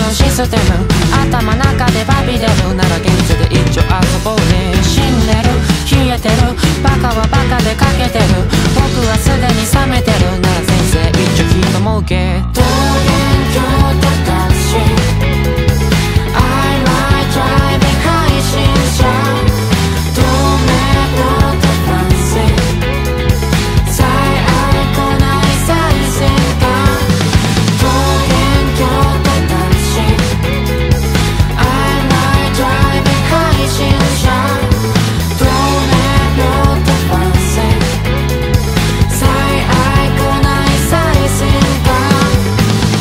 のシステム頭中でバビれるなら現実で一丁遊ぼうね。死んでる冷えてるバカはバカでかけてる僕はすでに冷めてるなら先生一丁人儲け桃源郷とタクシー I might drive 配信者透明度とファンシー最愛来ない最先端桃源郷とタクシー I might drive 配信者透明度とファンシー最愛来ない最先端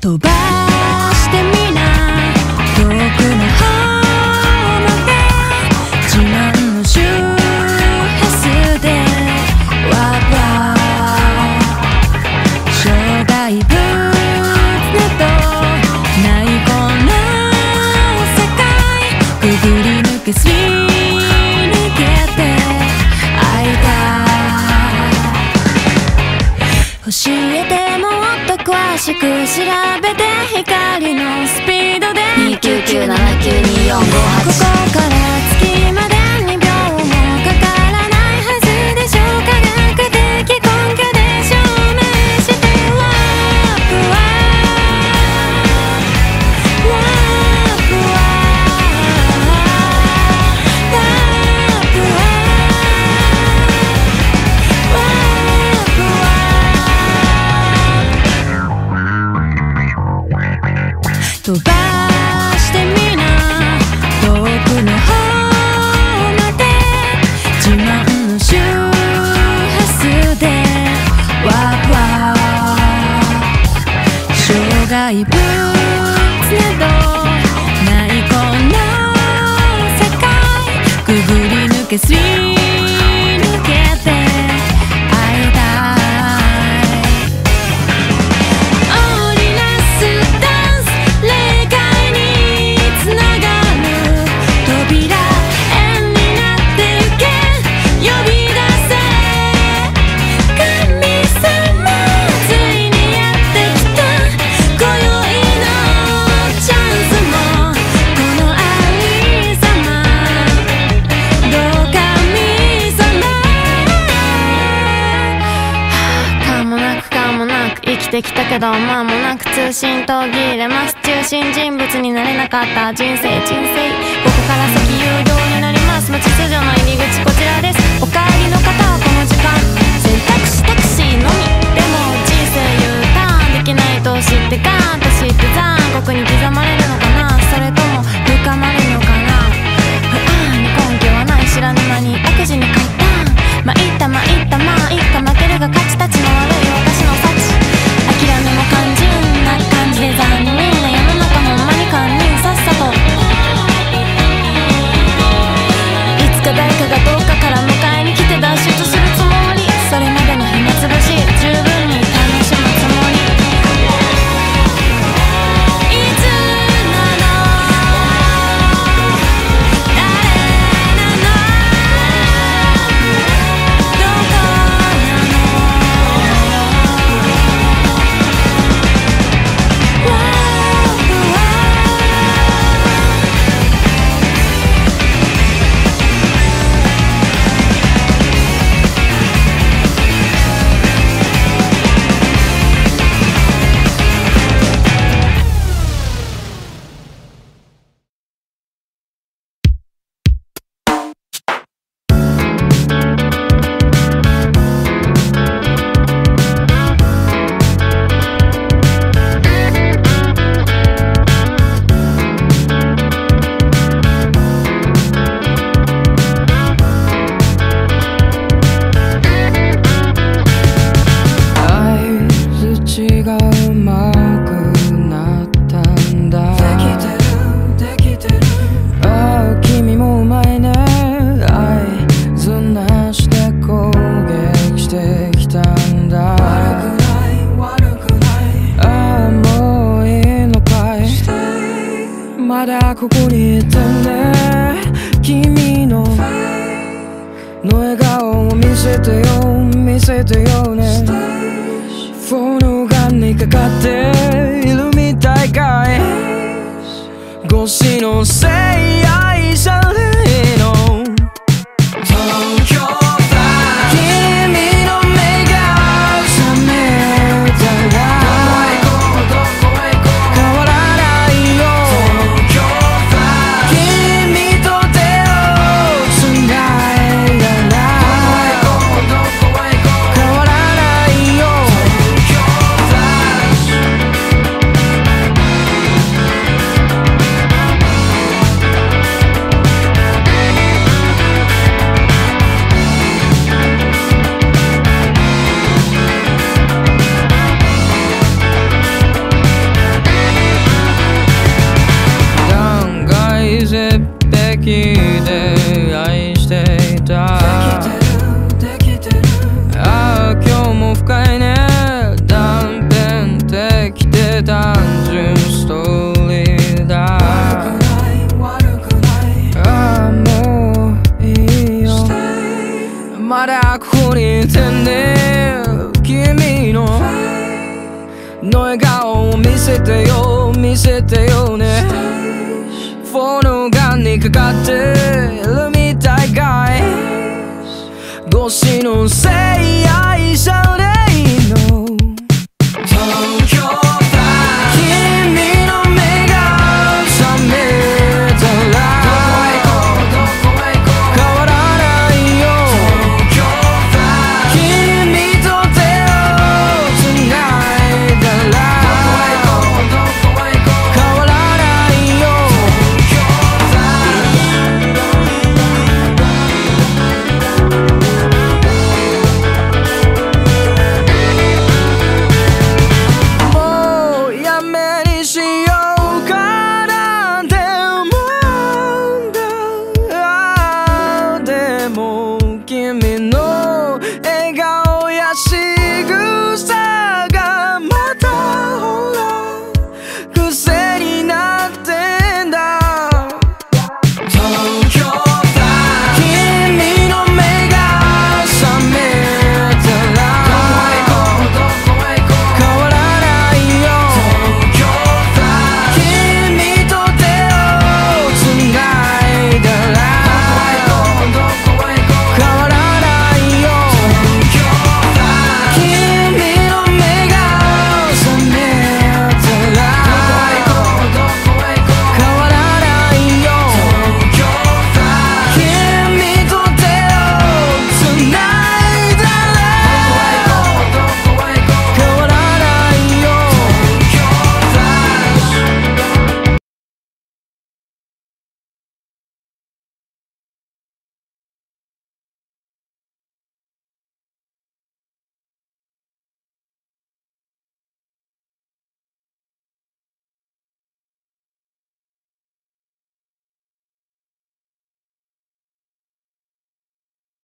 飛ばしてみな遠くの方まで自慢の周波数でワーワー障害物などないこの世界くぐり抜けすり抜けて会いたい教えてもっと詳しく調べて光のスピードで 299792458 ここから月まで2秒もかからないはずでしょう科学的根拠で証明してワープはワープはワープはワープは飛ばしてみな遠くの方まで自慢の周波数でワーワー障害物などないこの世界くぐり抜けすり抜けて会いたい織りなすダンス霊界につながる扉円になってゆけ呼び出せ神様ついにやってきた今宵のチャンスもこのありさまどう神様かもなく生きてきたけど間もなく通信途切れます中心人物になれなかった人生ここから先有料になります無秩序の入り口こちらですお帰りの方はこの時間選択肢タクシーのみでも人生 U ターンできないと知ってガーンと知って残酷に刻まれるのかなそれとも深まるのかな不安に根拠はない知らぬ間に悪事に勝った参ったまあいっか負けるが勝ちたちの悪い私の幸諦めも肝心な感じで残忍な世の中ほんまに堪忍さっさといつか誰かがどっかから迎えに来て脱出するつもりそれまでの暇つぶし十分に楽しむつもりいつなの誰なのどこなのワープは相槌がうまくなったんだできてるああ君もうまいね合図なしで攻撃してきたんだ悪くないああもういいのかいまだここにいてね君の笑顔を見せてよねフォルガンにかかっているみたいかい越しのせい愛されの東京だ君の目が覚めたら変わらないよ東京だ君と手をつないだら変わらないよ東京だの笑顔を見せてよ見せてよね。フォノガンにかかってるみたいかい。越しのせいやい少年